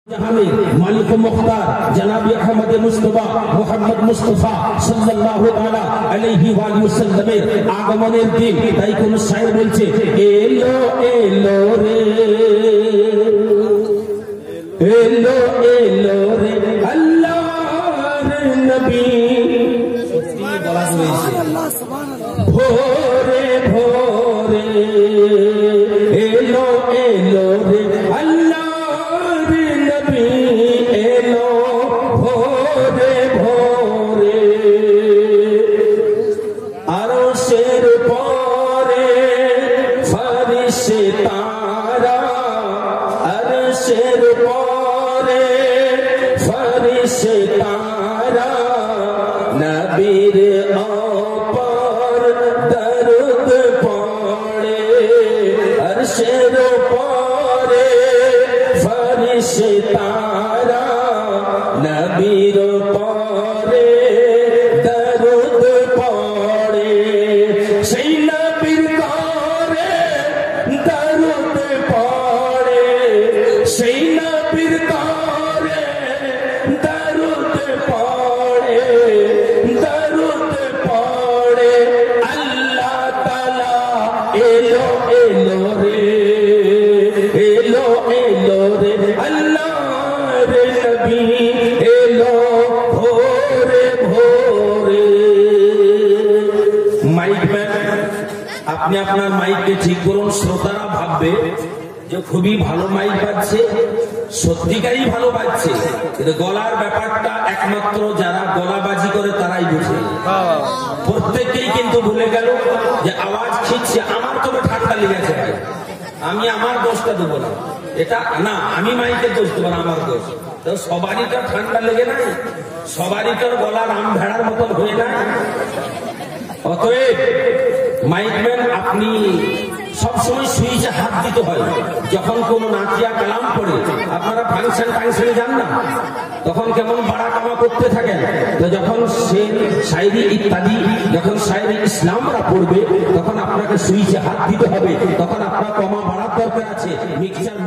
मालिक मुख्तार जनाब अहमद मुस्तफा मोहम्मद मुस्तफा सल्लल्लाहु ताला अलैहि वसल्लम आगमনের দিন তাই কোন শায়ের বলছে এলো এলো রে এলো এলো রে আল্লাহর নবী সত্যি বলা হয়েছে ভোরে ভোরে এলো এলো রে আপনি আপনার মাইককে ঠিক করুন। শ্রোতারা ভাববে যে খুবই ভালো মাইক বাজছে, সত্যিকারই ভালো বাজছে, কিন্তু গলার ব্যাপারটা একমাত্র যারা গলাবাজি করে তারাই বুঝে। প্রত্যেকেই কিন্তু ভুলে গেল যে আওয়াজ খিচ্ছে। আমার তবে ঠাট্টা লেগেছে, আমি আমার দোষটা দেবো না, এটা না, আমি মাইকের দোষ দেবো না, আমার দোষ। তো সবারই তো ঠান্ডা লেগে নাই, সবারই তো গলার আম ভেড়ার মতন হয়ে নাই। অতএব মাইকম্যান আপনি সবসময় সুইচে হাত দিতে হয়। যখন কোন নাচিয়া কালাম পড়ে, আপনারা ফাংশনে যান না, তখন কেমন বাড়া কামা করতে থাকেন। তো যখন সে শায়রি ইত্যাদি, যখন শায়রি ইসলামরা পড়বে, তখন আপনাকে সুইচে হাত দিতে হবে। তখন আপনার কমা বাড়ার দরকার আছে, মিক্সচার